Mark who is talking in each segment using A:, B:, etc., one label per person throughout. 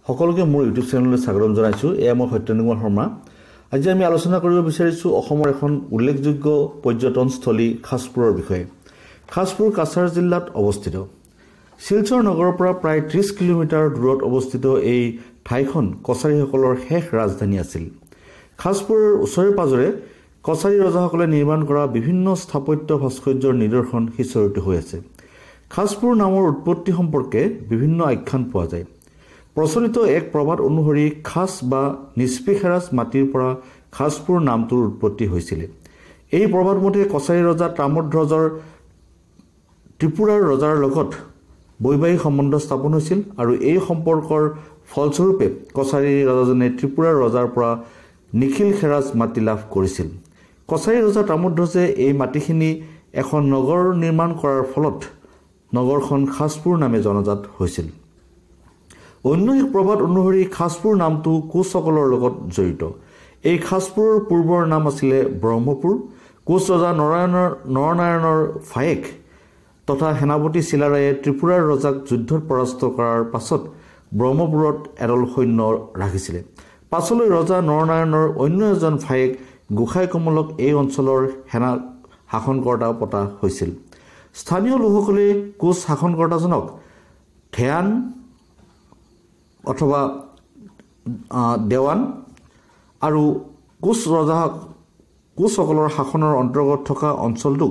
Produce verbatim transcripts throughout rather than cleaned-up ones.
A: সকলোকে মোৰ ইউটিউব চেনেললৈ স্বাগতম জনাইছো। এয়া মই সত্যেন্দ্ৰ শৰ্মা। আজি আমি আলোচনা কৰিব বিচাৰিছো অসমৰ এখন উল্লেখযোগ্য পৰ্যটনস্থলী খাসপুৰৰ বিষয়ে। খাসপুৰ কাছাৰ জিলাত অৱস্থিত। শিলচৰ নগৰৰ পৰা প্ৰায় ত্ৰিশ কিলোমিটাৰ দূৰত অৱস্থিত এই ঠাইখন কছাৰীসকলৰ শেষ ৰাজধানী আছিল। খাসপুৰৰ ওচৰে পাজৰে কছাৰী ৰজাসকলে নিৰ্মাণ কৰা বিভিন্ন স্থাপত্য ভাস্কৰ্যৰ নিদৰ্শন সিঁচৰতি হৈ আছে। খাসপুৰ নামৰ উৎপত্তি সম্পৰ্কে বিভিন্ন আখ্যান পোৱা যায়। প্ৰচলিত এক প্ৰবাদ অনুসৰি খাস বা নিষ্পেষেৰাজ মাটিৰ পৰা খাসপুৰ নামটোৰ উৎপত্তি হৈছিল। এই প্ৰবাদ মতে কছাৰী ৰজা তাম্ৰধ্বজৰ ত্ৰিপুৰাৰ ৰজাৰ লগত বৈবাহিক সম্বন্ধ স্থাপন হৈছিল আৰু এই সম্পৰ্কৰ ফলস্বৰূপে কছাৰী ৰজাজনে ত্ৰিপুৰাৰ ৰজাৰ পৰা নিখিল খেৰাজ মাটি লাভ কৰিছিল। কছাৰী ৰজা তাম্ৰধ্বজে এই মাটিখিনি এখন নগৰ নিৰ্মাণ কৰাৰ ফলত নগৰখন খাসপুৰ নামে জনাজাত হৈছিল। অন্য এক প্ৰবাদ অনুসৰি খাসপুৰ নামটো কোচসকলৰ লগত জড়িত। এই খাসপুৰৰ পূৰ্বৰ নাম আছিলে ব্ৰহ্মপুৰ। কোচ ৰজা নৰায়ণৰ নৰনাৰায়ণৰ ফায়েক তথা সেনাপতি চিলাৰায়ে ত্ৰিপুৰাৰ ৰজাক যুদ্ধত পৰাস্ত কৰাৰ পাছত ব্ৰহ্মপুৰত এদল সৈন্য ৰাখিছিলে। পাছলৈ ৰজা নৰনাৰায়ণৰ অন্য এজন ফায়েক গোসাই কমলক এই অঞ্চলৰ সেনা শাসনকৰ্তা পতা হৈছিল। স্থানীয় লোকসকলে কোচ শাসনকৰ্তাজনক ধ্যান অথবা দেৱান আৰু কোচ ৰজা কোচসকলৰ শাসনৰ অন্তৰ্গত থকা অঞ্চলটোক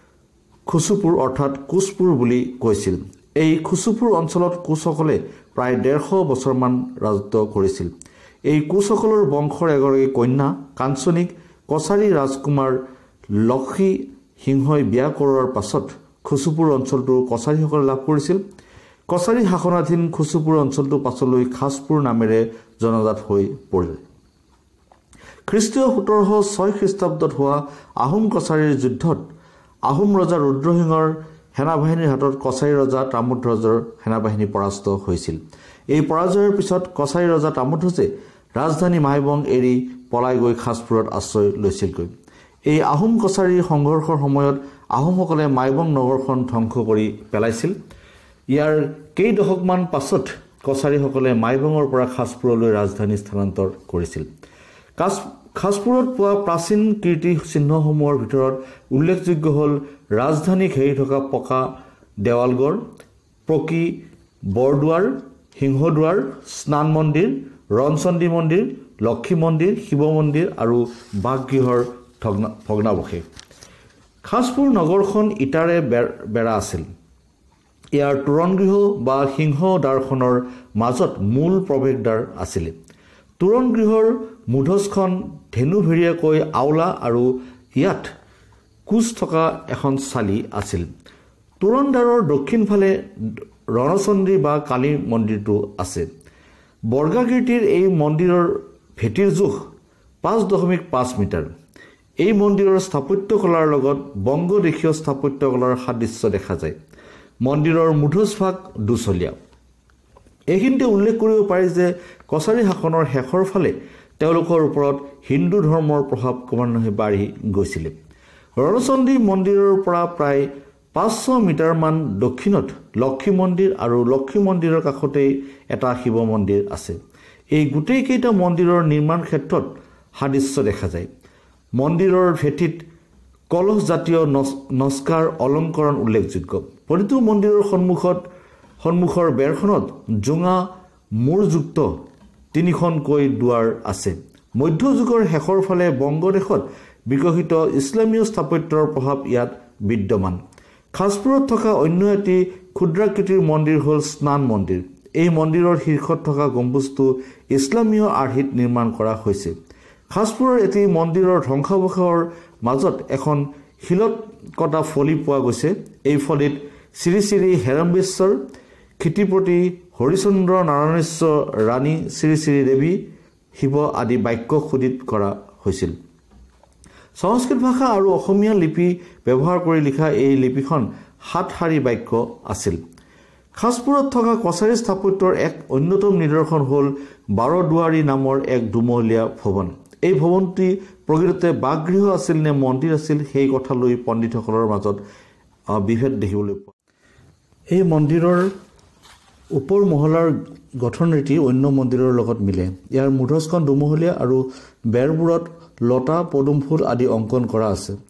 A: খুচুপুৰ অৰ্থাৎ কোচপুৰ বুলি কৈছিল। এই খুচুপুৰ অঞ্চলত কোচসকলে প্ৰায় ডেৰশ বছৰমান ৰাজত্ব কৰিছিল। এই কোচসকলৰ বংশৰ এগৰাকী কন্যা কাঞ্চনীক কছাৰী ৰাজকুমাৰ লক্ষী সিংহই বিয়া কৰোৱাৰ পাছত খুচুপুৰ অঞ্চলটো কছাৰীসকলে লাভ কৰিছিল। কছাৰী শাসনাধীন খুচুপুৰ অঞ্চলটো পাছলৈ খাসপুৰ নামেৰে জনাজাত হৈ পৰিল। খ্ৰীষ্টীয় সোতৰশ ছয় খ্ৰীষ্টাব্দত হোৱা আহোম কছাৰীৰ যুদ্ধত আহোম ৰজা ৰুদ্ৰ সিঙৰ সেনাবাহিনীৰ হাতত কছাৰী ৰজা তাম্ৰধ্বজৰ সেনাবাহিনী পৰাস্ত হৈছিল। এই পৰাজয়ৰ পিছত কছাৰী ৰজা তাম্ৰধ্বজে ৰাজধানী মাইবং এৰি পলাই গৈ খাসপুৰত আশ্ৰয় লৈছিলগৈ। এই আহোম কছাৰীৰ সংঘৰ্ষৰ সময়ত আহোমসকলে মাইবং নগৰখন ধ্বংস কৰি পেলাইছিল। ইয়াৰ কেই দশকমান পাছত কছাৰীসকলে মাইবঙৰ পৰা খাসপুৰলৈ ৰাজধানী স্থানান্তৰ কৰিছিল। কাছ খাসপুৰত পোৱা প্ৰাচীন কীৰ্তি চিহ্নসমূহৰ ভিতৰত উল্লেখযোগ্য হ'ল ৰাজধানী ঘেৰি থকা পকা দেৱালঘৰ, প্ৰকী বৰদুৱাৰ, সিংহদুৱাৰ, স্নান মন্দিৰ, ৰণচণ্ডী মন্দিৰ, লক্ষী মন্দিৰ, শিৱ মন্দিৰ আৰু বাসগৃহৰ ভগ্নাৱশেষ। খাসপুৰ নগৰখন ইটাৰে বেৰা আছিল। ইয়াৰ তোৰণগৃহ বা সিংহ দ্বাৰখনৰ মাজত মূল প্ৰৱেশদ্বাৰ আছিলে। তোৰণগৃহৰ মুধচখন ধেনুভেৰিয়াকৈ আওলা আৰু ইয়াত কোচ থকা এখন চালি আছিল। তোৰণদ্বাৰৰ দক্ষিণ ফালে ৰণচণ্ডী বা কালী মন্দিৰটো আছে। বৰ্গাকৃতিৰ এই মন্দিৰৰ ভেটিৰ জোখ পাঁচ দশমিক পাঁচ মিটাৰ। এই মন্দিৰৰ স্থাপত্যকলাৰ লগত বংগদেশীয় স্থাপত্যকলাৰ সাদৃশ্য দেখা যায়। মন্দিৰৰ মুধচভাগ দুচলীয়া। এইখিনিতে উল্লেখ কৰিব পাৰি যে কছাৰী শাসনৰ শেষৰ ফালে তেওঁলোকৰ ওপৰত হিন্দু ধৰ্মৰ প্ৰভাৱ ক্ৰমান্বয়ে বাঢ়ি গৈছিলে। ৰণচণ্ডী মন্দিৰৰ পৰা প্ৰায় পাঁচশ মিটাৰমান দক্ষিণত লক্ষী মন্দিৰ আৰু লক্ষী মন্দিৰৰ কাষতেই এটা শিৱ মন্দিৰ আছে। এই গোটেইকেইটা মন্দিৰৰ নিৰ্মাণ ক্ষেত্ৰত সাদৃশ্য দেখা যায়। মন্দিৰৰ ভেটিত কলহজাতীয় নস্কাৰ অলংকৰণ উল্লেখযোগ্য। প্ৰতিটো মন্দিৰৰ সন্মুখত সন্মুখৰ বেৰখনত জোঙা মূৰযুক্ত তিনিখনকৈ দুৱাৰ আছে। মধ্যযুগৰ শেষৰ ফালে বংগদেশত বিকশিত ইছলামীয় স্থাপত্যৰ প্ৰভাৱ ইয়াত বিদ্যমান। খাসপুৰত থকা অন্য এটি ক্ষুদ্ৰাকৃতিৰ মন্দিৰ হ'ল স্নান মন্দিৰ। এই মন্দিৰৰ শীৰ্ষত থকা গম্বুজটো ইছলামীয় আৰ্হিত নিৰ্মাণ কৰা হৈছে। খাসপুৰৰ এটি মন্দিৰৰ ধ্বংসাৱশেষৰ মাজত এখন শিলত কটা ফলি পোৱা গৈছে। এই ফলিত শ্ৰী শ্ৰী হেৰম্বেশ্বৰ, ক্ষিতিপতি হৰিচন্দ্ৰ নাৰায়ণেশ্বৰ, ৰাণী শ্ৰী শ্ৰী দেৱী, শিৱ আদি বাক্য খোদিত কৰা হৈছিল। সংস্কৃত ভাষা আৰু অসমীয়া লিপি ব্যৱহাৰ কৰি লিখা এই লিপিখন সাত শাৰী বাক্য আছিল। খাসপুৰত থকা কছাৰী স্থাপত্যৰ এক অন্যতম নিদৰ্শন হ'ল বাৰদুৱাৰী নামৰ এক দুমহলীয়া ভৱন। এই ভৱনটি প্ৰকৃততে বাসগৃহ আছিল নে মন্দিৰ আছিল সেই কথা লৈ পণ্ডিতসকলৰ মাজত বিভেদ দেখিবলৈ পোৱা। এই মন্দিৰৰ ওপৰ মহলাৰ গঠন ৰীতি অন্য মন্দিৰৰ লগত মিলে। ইয়াৰ মূধচখন দুমহলীয়া আৰু বেৰবোৰত লতা পদুম ফুল আদি অংকন কৰা আছে।